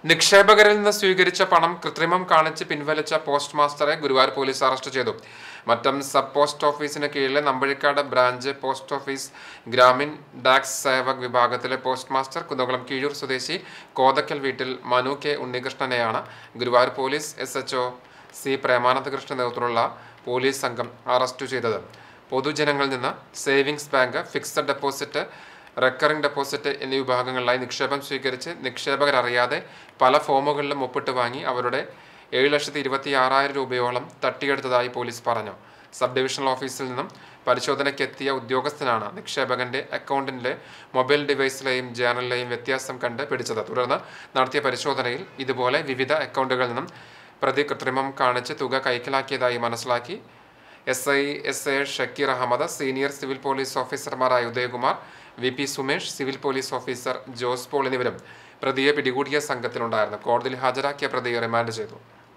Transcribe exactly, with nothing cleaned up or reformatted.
നിക്ഷേപകരിൽ നിന്ന് സ്വീകരിച്ച പണം കൃത്രിമം കാണിച്ച് പിൻവലിച്ച പോസ്റ്റ് മാസ്റ്ററെ ഗുരുവായൂർ പോലീസ് അറസ്റ്റ് ചെയ്തു. മറ്റം സബ് പോസ്റ്റ് ഓഫീസിന് കീഴിലെ Nambazhikkad branch post office Gramin Daks Sevak വിഭാഗത്തിലെ പോസ്റ്റ് മാസ്റ്റർ കുന്നകുളം കീഴൂർ സ്വദേശി കോതക്കൽ വീട്ടിൽ മനു കെ ഉണ്ണികൃഷ്ണനെയാണ് Guruvayur police S H O C Premanandakrishnan നേതൃത്വത്തിലുള്ള പോലീസ് സംഘം അറസ്റ്റ് ചെയ്തത്. പൊതുജനങ്ങളിൽ നിന്ന് savings bank, fixed deposit, recurring deposit എന്നീ വിഭാഗങ്ങളിലായി നിക്ഷേപം സ്വീകരിച്ച് നിക്ഷേപകരറിയാതെ പല ഫോമുകളിലും ഒപ്പിട്ട് വാങ്ങി അവരുടെ ഏഴ് ലക്ഷത്തി ഇരുപത്തി ആറായിരം രൂപയോളം തട്ടിയെടുത്തതായി പോലീസ് പറഞ്ഞു. സബ് ഡിവിഷണൽ ഓഫീസിൽ നിന്നും പരിശോധനയ്ക്കെത്തിയ ഉദ്യോഗസ്ഥനാണ് നിക്ഷേപകന്റെ അക്കൗണ്ടിലെ മൊബൈൽ ഡിവൈസിലെയും ജേർണലിലെയും വ്യത്യാസം കണ്ട് പിടിച്ചത്. തുടർന്ന് നടത്തിയ പരിശോധനയിൽ ഇതുപോലെ വിവിധ അക്കൗണ്ടുകളിൽ നിന്നും പ്രതി കൃത്രിമം കാണിച്ച് തുക കൈക്കലാക്കിയതായി മനസ്സിലാക്കി. S I S A Shakir Ahmed, senior civil police ഓഫീസർമാരായ Udayakumar, V P Sumesh, civil police officer Jose Paul എന്നിവരും പ്രതിയെ പിടികൂടിയ സംഘത്തിലുണ്ടായിരുന്നു. കോടതിയിൽ ഹാജരാക്കിയ പ്രതിയെ റിമാൻഡ് ചെയ്തു.